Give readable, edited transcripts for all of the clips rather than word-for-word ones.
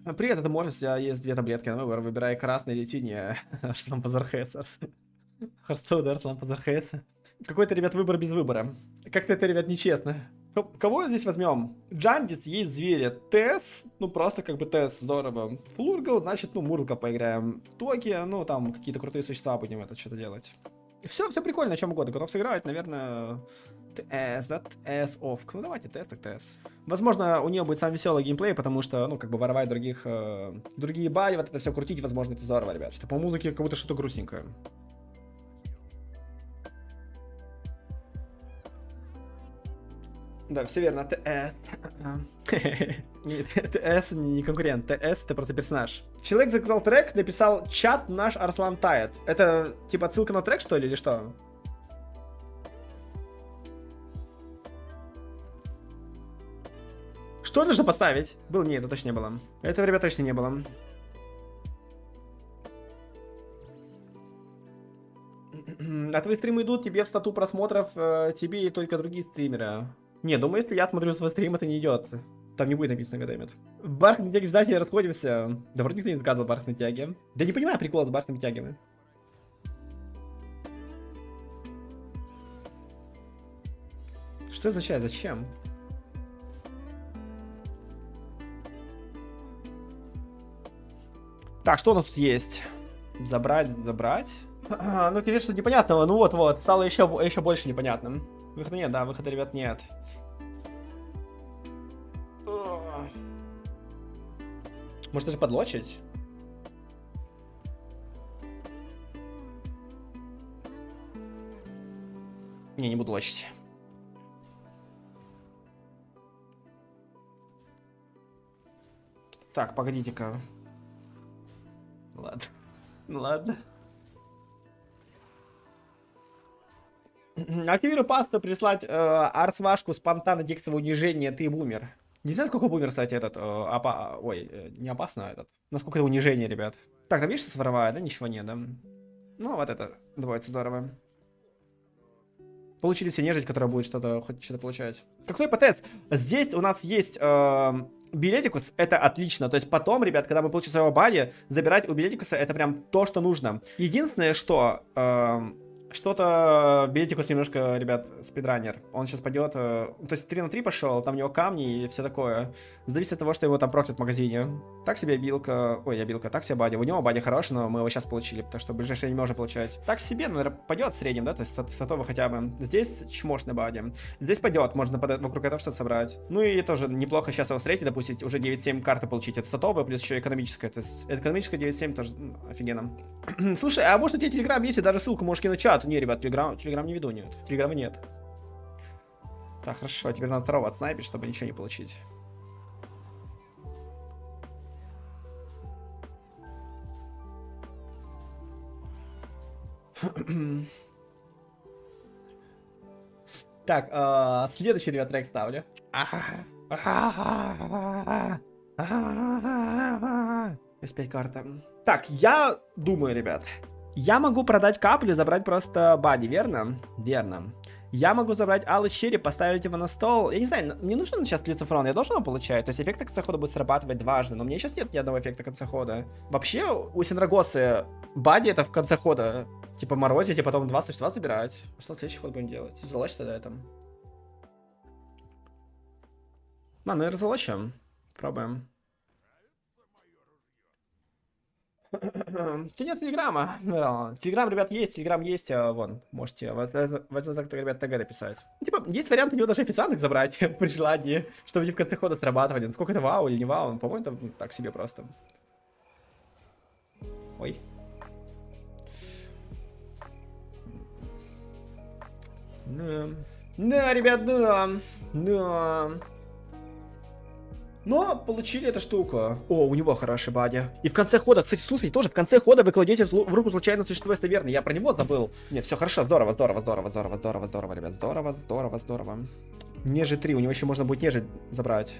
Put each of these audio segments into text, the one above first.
Привет, это Морис, у тебя есть две таблетки на выбор. Выбирай красный или синий. Арслан Пазархес. Харстоуд, Арслан Пазархес. Какой-то, ребят, выбор без выбора. Как-то это, ребят, нечестно. Кого здесь возьмем? Джандис, есть звери. Тесс, ну просто как бы Тесс, здорово. Флургал, значит, ну Мурлка поиграем. Токи, ну там какие-то крутые существа будем это что-то делать. Все прикольно, о чем угодно. Готов сыграть, наверное... TS off. Ну давайте TS, так TS. Возможно, у нее будет самый веселый геймплей, потому что, ну, как бы воровать другие баи, вот это все крутить, возможно, это здорово, ребят. Что по музыке как будто что-то грустненькое. Да, все верно, TS. TS не конкурент, TS это просто персонаж. Человек заказал трек, написал чат наш Арслан тает. Это типа отсылка на трек, что ли, или что? Что нужно поставить? Был? Нет, это точно не было. Этого, ребят, точно не было. А твои стримы идут тебе в стату просмотров, тебе и только другие стримеры. Не, думаю, если я смотрю твой стрим, это не идет. Там не будет написано, когда имеет. Бархатные тяги ждать, расходимся. Да вроде никто не заказывал бархатные тяги. Да не понимаю прикол с бархатными тягами. Что означает? Зачем? Так, что у нас тут есть? Забрать. Ну, конечно, непонятного. Ну вот, стало еще больше непонятным. Выхода нет, да, выхода, ребят, нет. Может даже подлочить? Не буду лочить. Так, погодите-ка. Ладно. Ну ладно. Активирую пасту, прислать арсвашку спонтанно текстовое унижение, ты бумер. Не знаю, сколько бумер, кстати, этот... не опасно, а этот. Насколько это унижение, ребят. Так, там видишь, что своровая, да? Ничего нет, да? Ну, вот это двоится здорово. Получили себе нежить, которая будет что-то, хоть что-то получать. Какой ПТС? Здесь у нас есть... Билетикус, это отлично. То есть потом, ребят, когда мы получим своего бади, забирать у Билетикуса это прям то, что нужно. Единственное, что... Что-то Билетикус немножко, ребят, спидранер. Он сейчас пойдет... то есть 3 на 3 пошел, там у него камни и все такое. Зависит от того, что его там прокнет в магазине. Так себе билка... Ой, я билка. Так себе бади. У него бади хороший, но мы его сейчас получили, потому что в ближайшее не можем получать. Так себе, наверное, пойдет в среднем, да? То есть сотого хотя бы. Здесь чмошный бади. Здесь пойдет, можно вокруг этого что-то собрать. Ну и тоже неплохо сейчас его встретить, допустить, уже 9-7 карты получить. Это сотовая, плюс еще экономическая. То есть экономическая 9-7 тоже офигенно. Слушай, а может у тебя телеграм есть, и даже ссылку можешь кинуть в чат? Не, ребят, телеграм не веду, нет. Телеграма нет. Так, хорошо, теперь надо второго отснайпить, чтобы ничего не получить. Так, следующий, ребят, трек ставлю. Плюс 5 карта. Так, я думаю, ребят. Я могу продать каплю, забрать просто бади, верно? Верно. Я могу забрать алый череп, поставить его на стол. Я не знаю, мне нужно сейчас лицефрон, я должен его получать? То есть эффект конца хода будет срабатывать дважды, но мне сейчас нет ни одного эффекта конца хода. Вообще, у Синрагосы бади это в конце хода. Типа морозить и потом 2 существа забирать. Что следующий ход будем делать? Залочь тогда это. Ладно, наверное, залочим. Пробуем. Нет телеграма. Телеграм, ребят, есть, вон, можете, ребят, ТГ написать. Типа, есть вариант у него даже официантных забрать при желании, чтобы не в конце хода срабатывали. Насколько это вау или не вау, по-моему, это так себе просто. Ой. Да, ребят, да. Но получили эту штуку. О, у него хороший бади. И в конце хода, кстати, слушайте, тоже в конце хода вы кладете в руку случайно существо, если верно. Я про него забыл. Нет, все хорошо, здорово, ребят. Здорово. Нежить 3, у него еще можно будет нежить забрать.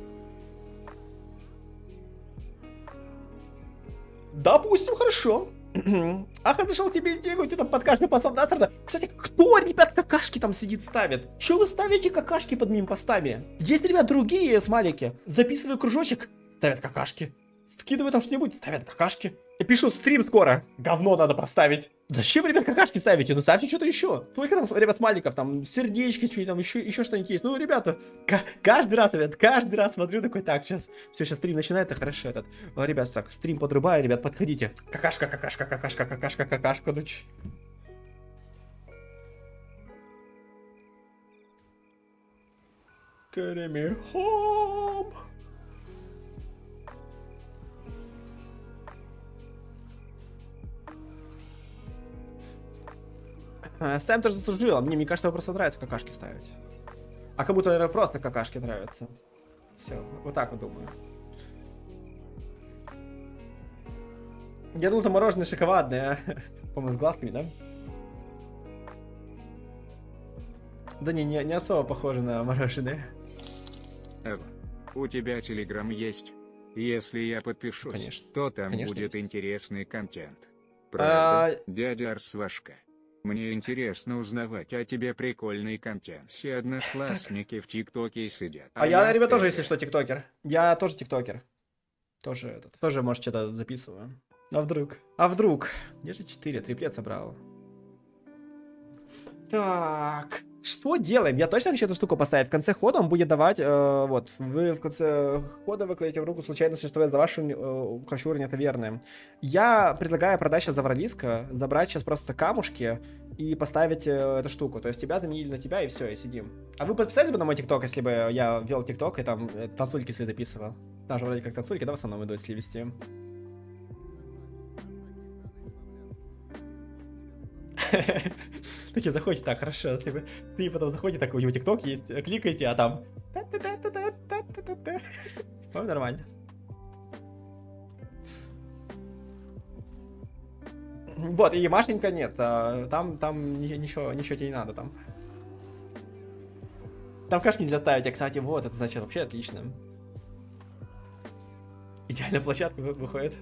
Допустим, хорошо. Ах, я зашел тебе деньги, ты там под каждый посом насрано. Кстати, кто, ребят, какашки там сидит, ставит? Че вы ставите какашки под моими постами? Есть, ребят, другие смайлики. Записываю кружочек, ставят какашки. Скидываю там что-нибудь, ставят какашки. Я пишу стрим скоро. Говно надо поставить. Зачем, ребят, какашки ставите? Ну ставьте что-то еще. Сколько там, ребят, смайликов, там сердечки, что-нибудь там, еще что-нибудь есть. Ну, ребята, каждый раз, ребят, каждый раз смотрю такой, так, сейчас, все, сейчас стрим начинается, хорошо, этот. Ребят, так, стрим подрубаю, ребят, подходите. Какашка, какашка, какашка, какашка, какашка, ну ч... Carry me home. Сэм тоже заслужил, мне кажется, ему просто нравится какашки ставить. А кому-то, наверное, просто какашки нравятся. Все, вот так вот думаю. Я думал, это мороженое шоколадное. По-моему, с глазками, да? Да не особо похоже на мороженое. Эва, у тебя телеграм есть? Если я подпишусь, Конечно. то там Конечно, будет есть. интересный контент. Правда, дядя Арсвашка? Мне интересно узнавать о тебе прикольный контент. Все одноклассники в ТикТоке сидят. А я, ребят, тоже, в если что, тиктокер. Я тоже тиктокер. Тоже, может, что-то записываю. А вдруг? А вдруг? Где же 4? Триплет собрал. Так. Что делаем? Я точно хочу эту штуку поставить. В конце хода он будет давать, вот, вы в конце хода выкладете в руку случайно существует за вашим кращий уровень, это верно. Я предлагаю продать сейчас Завралиска, забрать сейчас просто камушки и поставить эту штуку. То есть тебя заменили на тебя и все, и сидим. А вы подписались бы на мой ТикТок, если бы я вел ТикТок и там танцульки свои записывал? Там же вроде как танцульки, да, в основном идут, если вести. Такие заходите, так, хорошо, ты потом заходите, так, у него ТикТок есть, кликаете, а там... Ну, нормально. Вот, и Машенька нет, там ничего тебе не надо там. Там каш нельзя ставить, а, кстати, вот, это значит вообще отлично. Идеальная площадка выходит.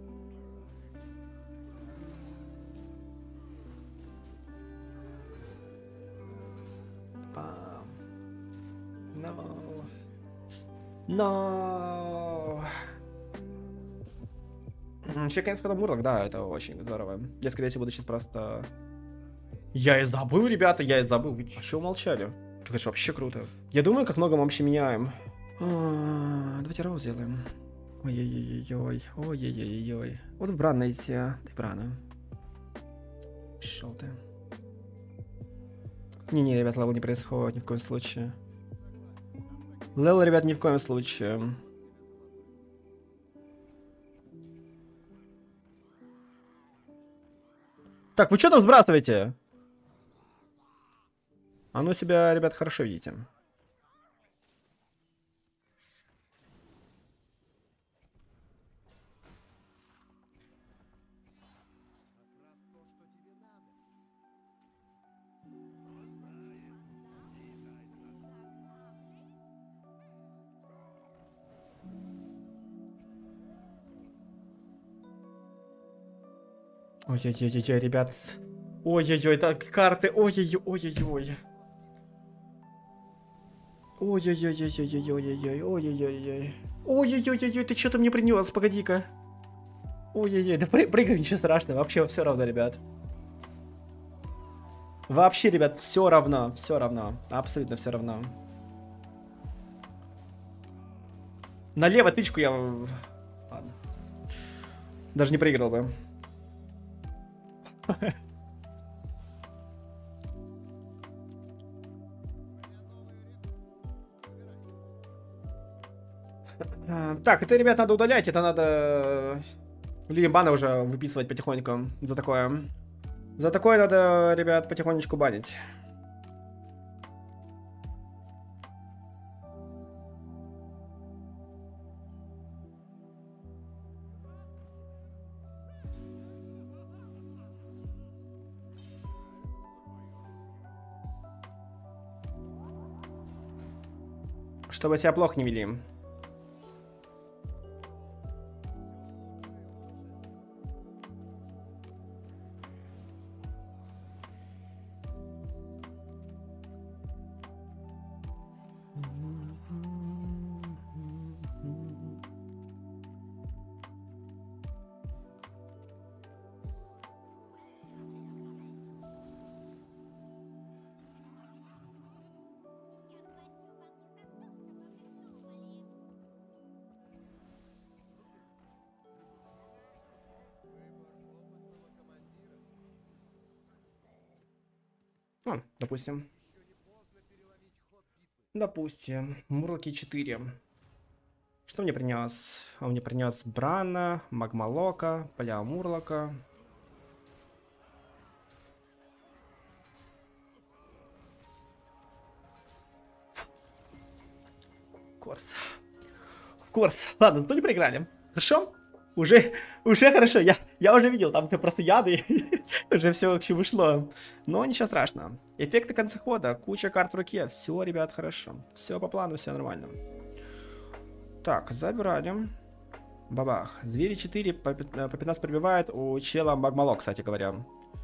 No. No. Еще, конечно, потом Мурлок, да, это очень здорово. Я, скорее всего, буду сейчас просто... Я и забыл, ребята, я и забыл. Вы что молчали? Это, конечно, вообще круто. Я думаю, как много мы вообще меняем. Давайте роу сделаем. Ой-ой-ой-ой. Ой-ой-ой-ой. Вот в Бран найти. Дай Брану. Пошел ты. Не-не, ребят, левел не происходит ни в коем случае. Левел, ребят, ни в коем случае. Так, вы что там сбрасываете? А ну себя, ребят, хорошо видите. Ой-ой-ой-ой, ребят. Ой-ой-ой, так, карты. Ой-ой-ой-ой-ой. Ой-ой-ой-ой-ой-ой-ой-ой. Ой-ой-ой-ой. Ой-ой-ой-ой, ты что-то мне принес, погоди-ка. Ой-ой-ой, да прыгай, ничего страшного, вообще все равно, ребят. Вообще, ребят, все равно, абсолютно все равно. Налево тычку я... Ладно. Даже не проиграл бы. Так, это, ребят, надо удалять, это надо... Людям баны уже выписывать потихоньку за такое. За такое надо, ребят, потихонечку банить. Чтобы себя плохо не вели. Допустим. Допустим. Мурлоки 4. Что мне принес? Он мне принес Брана, Магмалока, Поля Мурлока. В курс. Ладно, зато не проиграли. Хорошо? Уже хорошо. Я уже видел, там просто яды. Уже все к чему шло. Но ничего страшного. Эффекты конца хода. Куча карт в руке. Все, ребят, хорошо. Все по плану, все нормально. Так, забираем. Бабах. Звери 4 по 15 пробивает. У чела Магмалок, кстати говоря.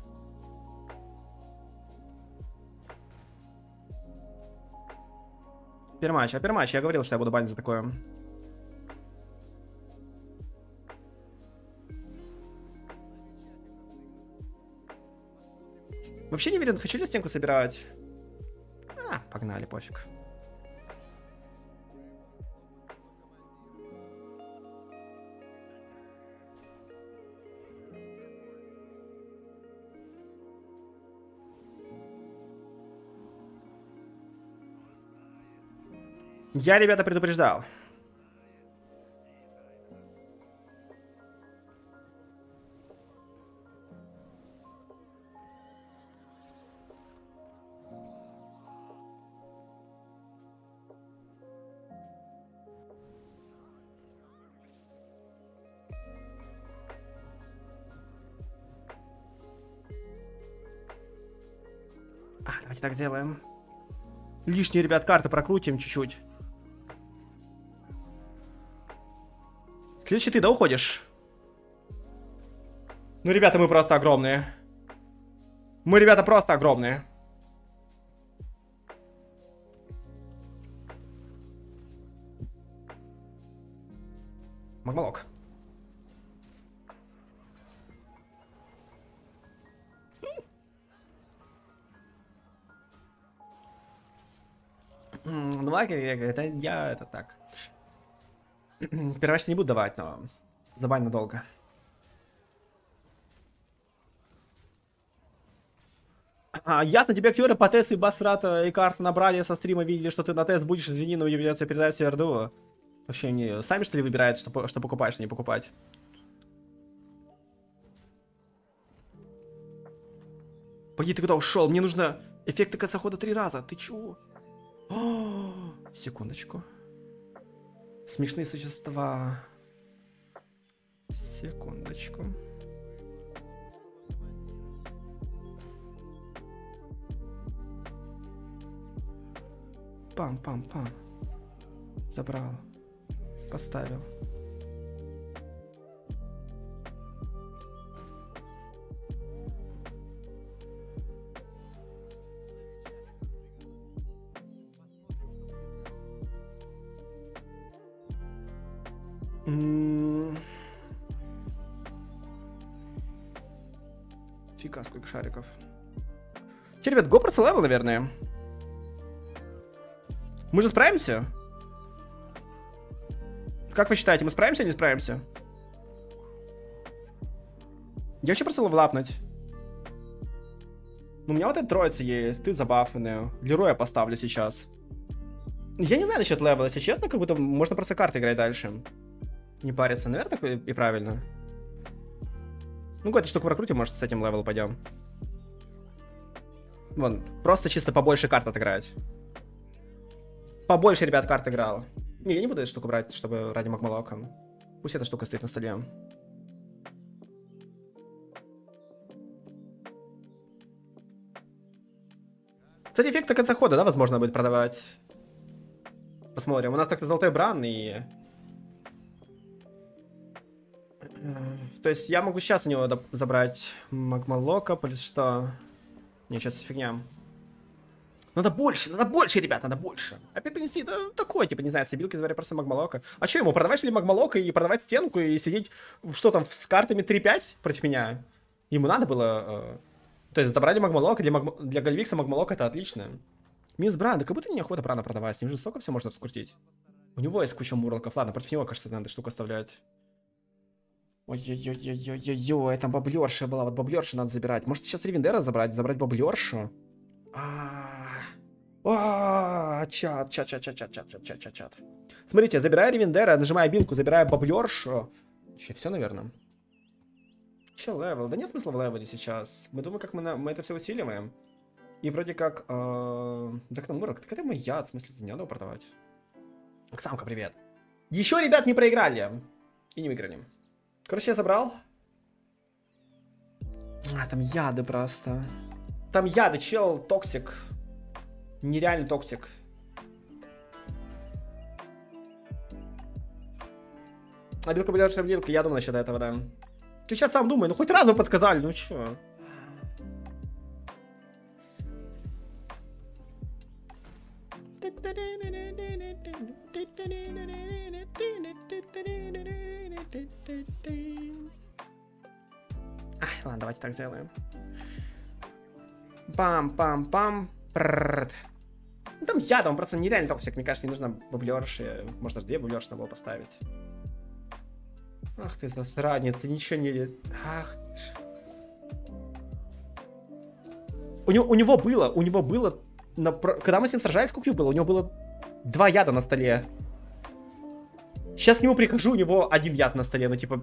Пермач. Я говорил, что я буду банить за такое. Вообще не видно, хочу ли стенку собирать. Погнали, пофиг. Я, ребята, предупреждал. Давайте так сделаем. Лишние, ребят, карты прокрутим чуть-чуть. Следующий ты, да, уходишь? Ну, ребята, мы просто огромные. Мы, ребята, просто огромные. Магмалок. Два, это так. Первачно не буду давать, но забань надолго. Ясно, тебе актеры по тесту и Басрата и Карса набрали со стрима, видели, что ты на тест будешь, извини, но мне придется передать все РДУ. Вообще, не сами что ли выбирают, что покупать, что не покупать? Погоди, ты куда ушел? Мне нужно эффекты конца 3 раза. Ты чего? Секундочку. Смешные существа. Секундочку. Пам-пам-пам. Забрал. Поставил. Фига, сколько шариков. Те, ребят, го просто левел, наверное. Мы же справимся? Как вы считаете, мы справимся или не справимся? Я вообще просто лапнуть. Ну, у меня вот эта троица есть, ты забафанная. Лероя поставлю сейчас. Я не знаю насчет левела, если честно, как будто можно просто карты играть дальше. Не париться, наверное, так и правильно. Ну, какую-то штуку прокрутим, может, с этим левел пойдем. Вон, просто чисто побольше карт отыграть. Побольше, ребят, карт играл. Не, я не буду эту штуку брать, чтобы ради Магмалока. Пусть эта штука стоит на столе. Кстати, эффект до конца хода, да, возможно, будет продавать. Посмотрим. У нас так-то золотой бран и... То есть я могу сейчас у него забрать Магмалока, плюс что... Не, сейчас фигня. Надо больше, ребят, надо больше. Опять принеси, да, такое, типа, не знаю, стабилки забрать просто Магмалока. А что ему, продавать ли Магмалока и продавать стенку и сидеть, что там, с картами 3-5 против меня? Ему надо было... То есть забрали Магмалока, для Гальвикса Магмалока это отлично. Минус Бран, да как будто неохота Брана продавать, с ним же столько все можно раскрутить. У него есть куча мурлоков, ладно, против него, кажется, надо штуку оставлять. Ой-ой-ой-ой-ой-ой, там баблерша была, вот баблершу надо забирать. Может сейчас Ревендера забрать баблершу? Чат. Смотрите, забираю Ревендера, нажимаю билку, забираю баблершу. Че, все, наверное? Че, левел? Да нет смысла в левеле сейчас. Мы думаем, как мы это все усиливаем. И вроде как... Так, ну, Мурок, это мой яд, в смысле, не надо продавать. Оксамка, привет. Еще, ребят, не проиграли. И не выиграли. Короче, я забрал. Там яды просто. Там яды, чел, токсик. Нереальный токсик. А билка будет шаблилка, я думаю насчет этого, да. Ты сейчас сам думай, ну хоть раз вы подсказали, ну чё. Ай, ладно, давайте так сделаем. Пам-пам-пам. Ну, там ядом, просто нереально токсик. Мне кажется, не нужно баблерши. Можно 2 баблерши на было поставить. Ах ты засранец, ты ничего не... Ах. У него было... Когда мы с ним сражались, сколько было? У него было 2 яда на столе. Сейчас к нему прихожу, у него 1 яд на столе, ну типа...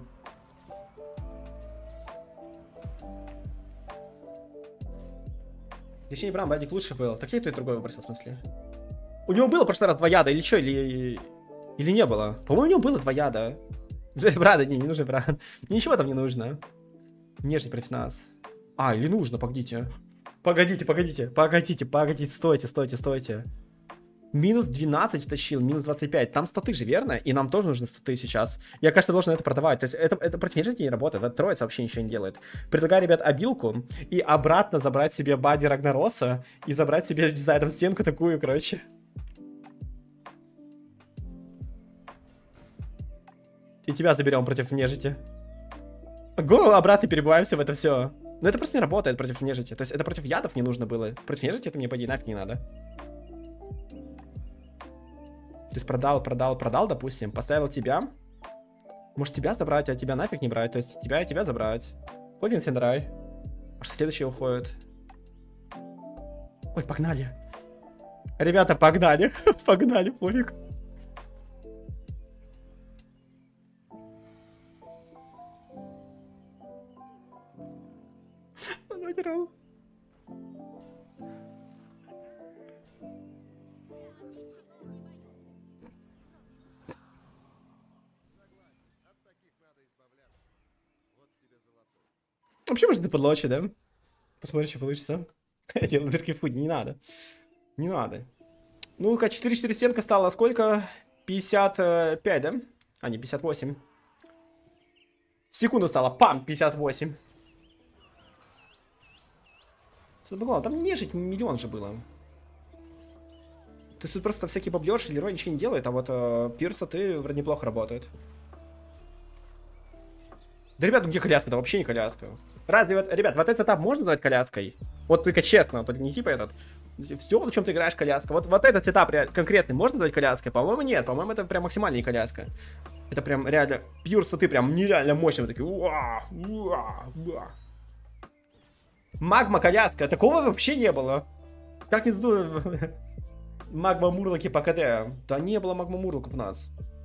Точнее, Брам, Бадик лучше был. Так я и то, и другой выбросил, в смысле. У него было в прошлый раз 2 яда, или что, или не было? По-моему, у него было 2 яда. Брат, не нужен брат. Ничего там не нужно. Нежный против нас. Или нужно, погодите. Погодите, стойте. Минус 12 тащил, минус 25. Там статы же, верно? И нам тоже нужны статы сейчас. Я, кажется, должен это продавать. То есть это против нежити не работает. Это троица вообще ничего не делает. Предлагаю, ребят, обилку и обратно забрать себе Бади Рагнароса и забрать себе за эту стенку такую, короче. И тебя заберем против нежити. Го, обратно перебываемся в это все. Но это просто не работает против нежити. То есть это против ядов не нужно было. Против нежити это мне, по идее, нафиг не надо. То есть продал, допустим. Поставил тебя. Может тебя забрать, а тебя нафиг не брать. То есть тебя и тебя забрать. Логин Сендрай. А что следующий уходит? Ой, погнали. Ребята, погнали. Погнали, пофиг. Выиграл. Вообще, может, ты подлочи, да? Посмотри, что получится. Я делаю дырки в худи, не надо. Не надо. Ну-ка, 4-4 стенка стала сколько? 55, да? А, не, 58. В секунду стало, пам, 58. Там нежить миллион же было. То есть тут просто всякие баблёши, Лерой ничего не делает, а вот Пирса ты вроде неплохо работает. Да, ребят, ну где коляска? Да вообще не коляска. Разве, ребят, вот этот этап можно назвать коляской? Вот только честно, только не типа этот. Все, на чем ты играешь, коляска. Вот этот этап конкретный можно назвать коляской? По-моему, нет. По-моему, это прям максимальная коляска. Это прям реально... Пьюрсы ты прям нереально мощные. Такие... Магма коляска. Такого вообще не было. Как не знаю... Магма Мурлоки по КД. Да не было магма Мурлоков у нас.